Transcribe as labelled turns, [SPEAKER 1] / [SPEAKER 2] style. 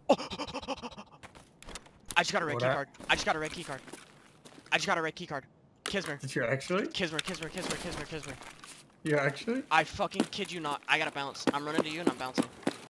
[SPEAKER 1] Oh. I just got a red keycard. I just got a red keycard. I just got a red keycard. Kismer.
[SPEAKER 2] Did you actually?
[SPEAKER 1] Kismer.
[SPEAKER 2] You actually?
[SPEAKER 1] I fucking kid you not. I gotta bounce. I'm running to you and I'm bouncing.